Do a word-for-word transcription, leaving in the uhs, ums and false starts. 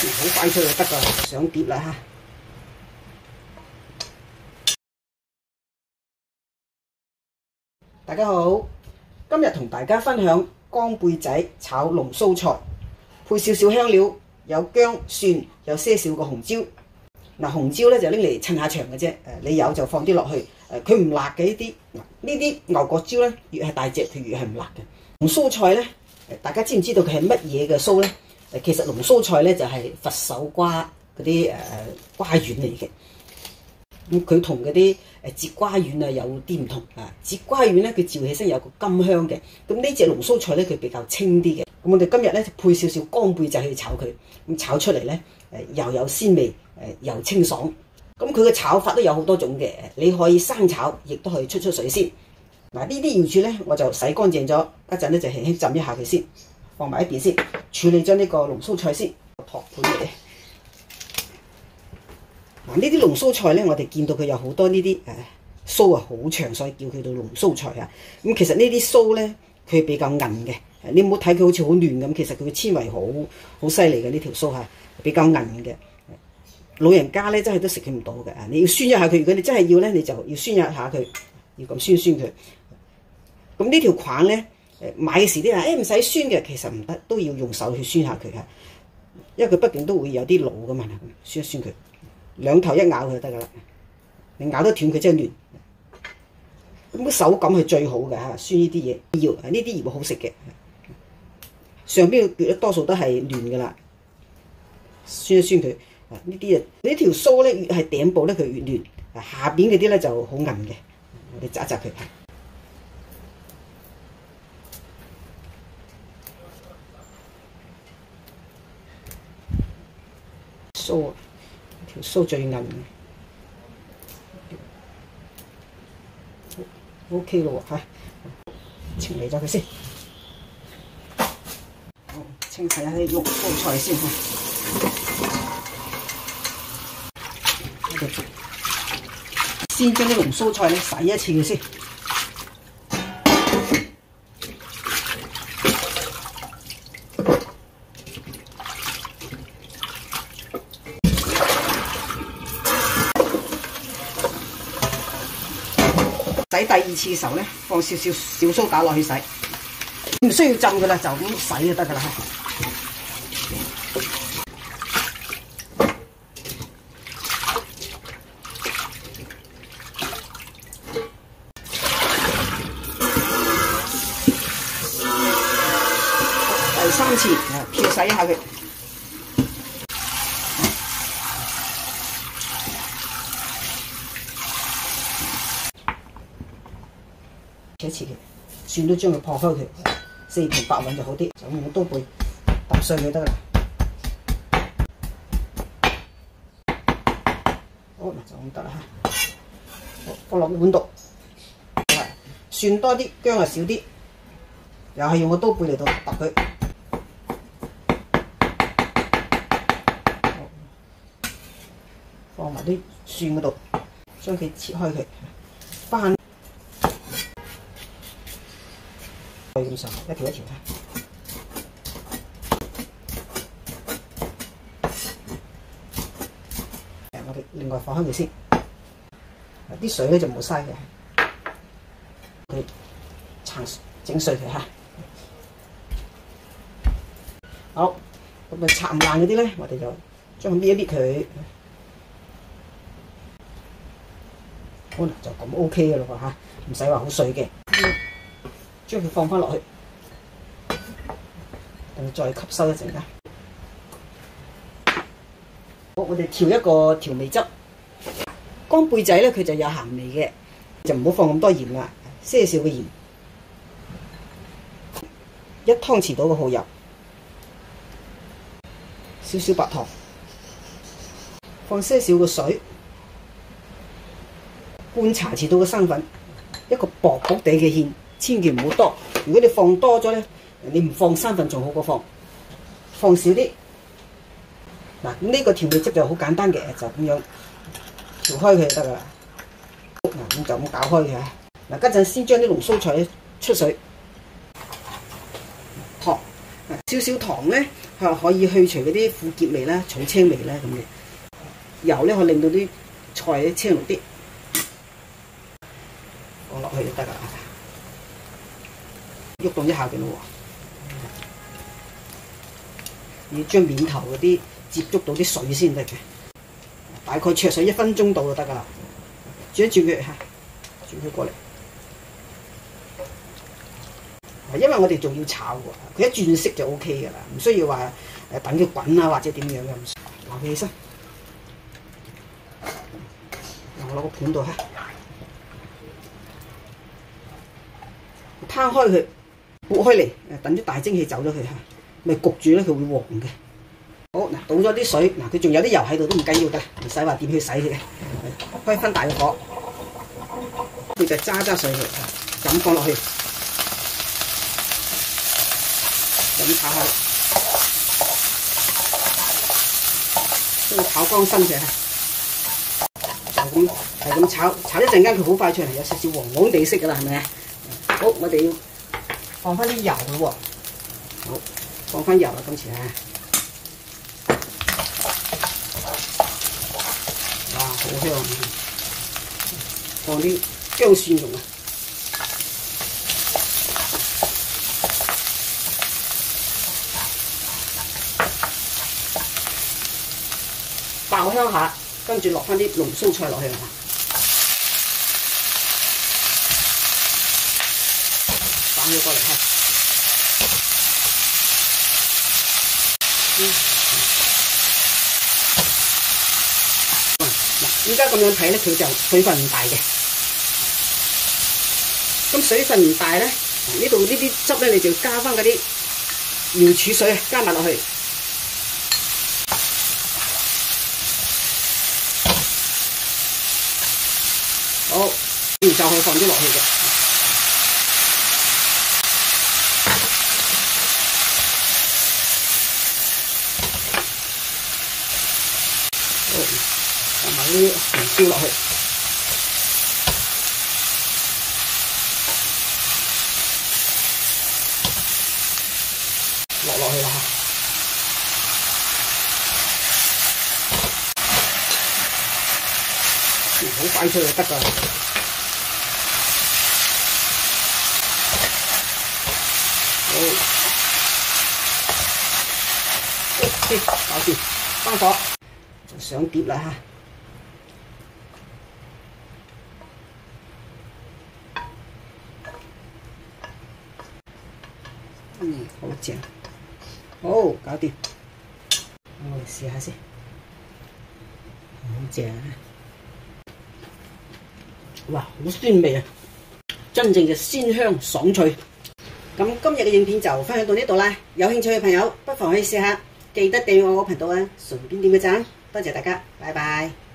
好快脆就得㗎，上碟啦嚇！大家好，今日同大家分享乾貝仔炒龍鬚菜，配少少香料，有薑、蒜，有些少個紅椒。嗱，紅椒咧就拎嚟襯下場嘅啫，誒你有就放啲落去，誒佢唔辣嘅呢啲。嗱呢啲牛角椒咧越係大隻，佢越係唔辣嘅。龍鬚菜咧，誒大家知唔知道佢係乜嘢嘅鬚咧？誒其實龍鬚菜咧就係佛手瓜嗰啲誒瓜丸嚟嘅。咁佢同嗰啲誒節瓜丸啊有啲唔同啊，節瓜丸咧佢嚼起身有個甘香嘅，咁呢隻龍鬚菜咧佢比較清啲嘅。咁我哋今日咧就配少少乾貝仔去炒佢，咁炒出嚟咧誒又有鮮味，誒又清爽。咁佢嘅炒法都有好多種嘅，你可以生炒，亦都可以出出水先。嗱呢啲瑤柱咧我就洗乾淨咗，一陣咧就輕輕浸一下佢先，放埋一邊先，處理咗呢個龍鬚菜先，托盤嚟。嗱呢啲龍鬚菜咧，我哋見到佢有好多呢啲誒鬚啊，好長，所以叫佢做龍鬚菜啊。咁其實呢啲鬚咧，佢比較韌嘅。你唔好睇佢好似好嫩咁，其實佢嘅纖維好好犀利嘅呢條鬚係比較韌嘅。老人家咧真係都食佢唔到嘅。你要酸一下佢，如果你真係要咧，你就要酸一下佢，要咁酸酸佢。咁呢條框咧，誒買嘅時啲人誒唔使酸嘅，其實唔得，都要用手去酸下佢嚇，因為佢畢竟都會有啲老噶嘛，酸一酸佢。兩頭一咬佢就得噶啦，你咬得斷佢真係嫩。咁個手感係最好嘅嚇，酸呢啲嘢要，呢啲葉好食嘅。上邊嘅葉多數都係嫩噶啦，酸一酸佢。啊呢啲啊呢條鬚咧越係頂部咧佢越嫩，下邊嗰啲咧就好韌嘅。我哋紮紮佢。鬚啊！條鬚最韌嘅 ，O K 咯喎嚇，清理咗佢先。好，清洗下啲龍鬚菜先嚇。先將啲龍鬚菜咧洗一次佢先。洗第二次嘅時候咧，放少少小蘇打落去洗，唔需要浸噶啦，就咁洗就得噶啦。第三次啊，漂洗一下佢。一次嘅，蒜都將佢破開佢，四平八穩就好啲，就用刀背揼碎佢得啦。好，嗱就咁得啦嚇。好，放落碗度，蒜多啲，薑啊少啲，又係用個刀背嚟到揼佢。放埋啲蒜嗰度，將佢切開佢，翻。咁上一條一條睇，我哋另外放開佢先，啲水咧就冇嘥嘅，佢撐整碎佢嚇。好，咁啊拆唔爛嗰啲咧，我哋就將佢搣一搣佢，好啦，就咁 O K 嘅咯喎嚇，唔使話好碎嘅。將佢放翻落去，等佢再吸收一陣間。好，我哋調一個調味汁。乾貝仔咧，佢就有鹹味嘅，就唔好放咁多鹽啦，些少嘅鹽，一湯匙到嘅蠔油，少少白糖，放些少嘅水，半茶匙到嘅生粉，一個薄薄地嘅芡。千祈唔好多，如果你放多咗咧，你唔放三分仲好過放，放少啲。嗱，咁呢個調味汁就好簡單嘅，就咁樣調開佢就得噶啦。嗱，咁就咁搞開佢嚇。嗱，家陣先將啲龍鬚菜出水，托少少糖咧，係可以去除嗰啲苦澀味啦、草青味啦咁嘅。油咧可以令到啲菜咧青綠啲，放落去就得噶啦。喐動一下嘅咯喎，要將面頭嗰啲接觸到啲水先得嘅。大概焯水一分鐘到就得噶啦。轉一轉佢嚇，轉佢過嚟。因為我哋仲要炒喎，佢一轉色就 O K 㗎啦，唔需要話誒等佢滾啊或者點樣嘅。撈佢起身，我攞個盤度嚇，攤開佢，撥開嚟，等啲大蒸氣走咗佢嚇，咪焗住咧，佢會黃嘅。好嗱，倒咗啲水，嗱佢仲有啲油喺度都唔緊要㗎，唔使話點去洗佢嘅。開翻大個火，佢就揸揸水佢，咁放落去。咁炒下，都要炒乾身嘅，就咁係咁炒，炒一陣間佢好快出嚟，有少少黃黃地色噶啦，係咪啊？好，我哋要放翻啲油咯喎，好，放翻油啦，今次啊，哇，好香啊！放啲薑蒜蓉啊！爆香下，跟住落翻啲龍鬚菜落去啊！擺佢過嚟嚇。嗱，依家咁樣睇咧，佢就水分唔大嘅。咁水分唔大咧，呢度呢啲汁咧，你就加翻嗰啲瑤柱水加埋落去。好，然就可以放啲落去嘅。好，放埋啲紅椒落去，落落去啦嚇。好快脆就得㗎。好 ，OK， 搞掂，翻火就上碟啦嚇。嗯，好正，好，搞掂。我哋試下先，好正啊！哇，好鮮味啊！真正嘅鮮香爽脆。咁今日嘅影片就分享到呢度啦，有興趣嘅朋友不妨可以試下，記得訂閱我個頻道啊，順便點個讚，多謝大家，拜拜。